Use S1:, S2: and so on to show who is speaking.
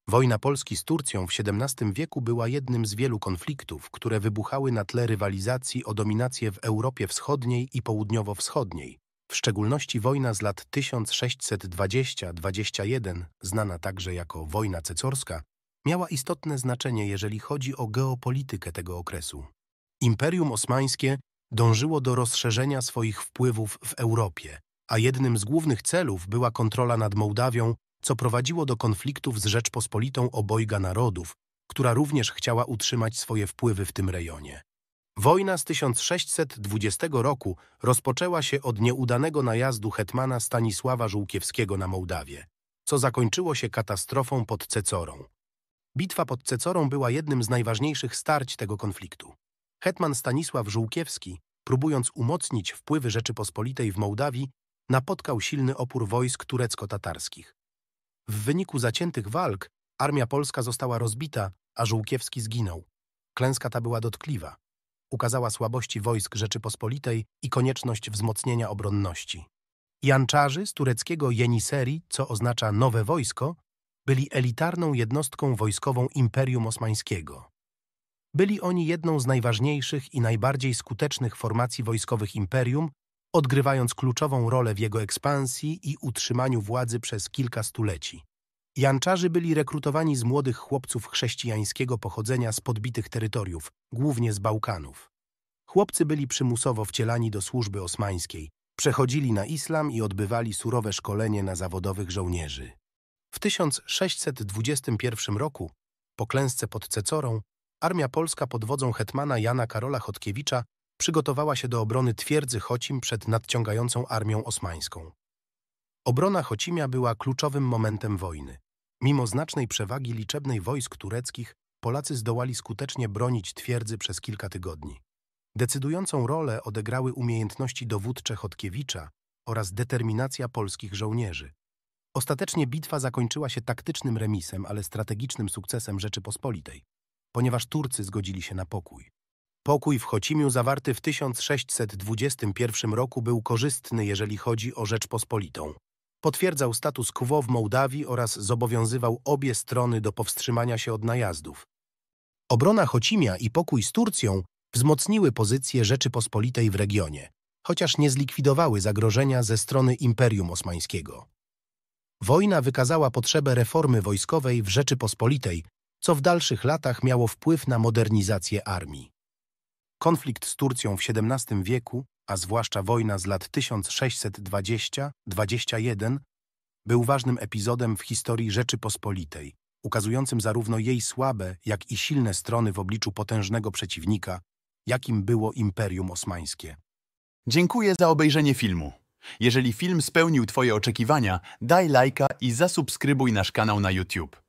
S1: Wojna Polski z Turcją w XVII wieku była jednym z wielu konfliktów, które wybuchały na tle rywalizacji o dominację w Europie Wschodniej i Południowo-Wschodniej. W szczególności wojna z lat 1620–21, znana także jako wojna cecorska, miała istotne znaczenie, jeżeli chodzi o geopolitykę tego okresu. Imperium Osmańskie dążyło do rozszerzenia swoich wpływów w Europie, a jednym z głównych celów była kontrola nad Mołdawią, co prowadziło do konfliktów z Rzeczpospolitą Obojga Narodów, która również chciała utrzymać swoje wpływy w tym rejonie. Wojna z 1620 roku rozpoczęła się od nieudanego najazdu hetmana Stanisława Żółkiewskiego na Mołdawię, co zakończyło się katastrofą pod Cecorą. Bitwa pod Cecorą była jednym z najważniejszych starć tego konfliktu. Hetman Stanisław Żółkiewski, próbując umocnić wpływy Rzeczypospolitej w Mołdawii, napotkał silny opór wojsk turecko-tatarskich. W wyniku zaciętych walk armia polska została rozbita, a Żółkiewski zginął. Klęska ta była dotkliwa. Ukazała słabości wojsk Rzeczypospolitej i konieczność wzmocnienia obronności. Janczarzy z tureckiego Jeniseri, co oznacza nowe wojsko, byli elitarną jednostką wojskową Imperium Osmańskiego. Byli oni jedną z najważniejszych i najbardziej skutecznych formacji wojskowych imperium, odgrywając kluczową rolę w jego ekspansji i utrzymaniu władzy przez kilka stuleci. Janczarzy byli rekrutowani z młodych chłopców chrześcijańskiego pochodzenia z podbitych terytoriów, głównie z Bałkanów. Chłopcy byli przymusowo wcielani do służby osmańskiej, przechodzili na islam i odbywali surowe szkolenie na zawodowych żołnierzy. W 1621 roku, po klęsce pod Cecorą, armia polska pod wodzą hetmana Jana Karola Chodkiewicza przygotowała się do obrony twierdzy Chocim przed nadciągającą armią osmańską. Obrona Chocimia była kluczowym momentem wojny. Mimo znacznej przewagi liczebnej wojsk tureckich, Polacy zdołali skutecznie bronić twierdzy przez kilka tygodni. Decydującą rolę odegrały umiejętności dowódcze Chodkiewicza oraz determinacja polskich żołnierzy. Ostatecznie bitwa zakończyła się taktycznym remisem, ale strategicznym sukcesem Rzeczypospolitej, ponieważ Turcy zgodzili się na pokój. Pokój w Chocimiu zawarty w 1621 roku był korzystny, jeżeli chodzi o Rzeczpospolitą. Potwierdzał status quo w Mołdawii oraz zobowiązywał obie strony do powstrzymania się od najazdów. Obrona Chocimia i pokój z Turcją wzmocniły pozycję Rzeczypospolitej w regionie, chociaż nie zlikwidowały zagrożenia ze strony Imperium Osmańskiego. Wojna wykazała potrzebę reformy wojskowej w Rzeczypospolitej, co w dalszych latach miało wpływ na modernizację armii. Konflikt z Turcją w XVII wieku, a zwłaszcza wojna z lat 1620–21, był ważnym epizodem w historii Rzeczypospolitej, ukazującym zarówno jej słabe, jak i silne strony w obliczu potężnego przeciwnika, jakim było Imperium Osmańskie.
S2: Dziękuję za obejrzenie filmu. Jeżeli film spełnił Twoje oczekiwania, daj lajka i zasubskrybuj nasz kanał na YouTube.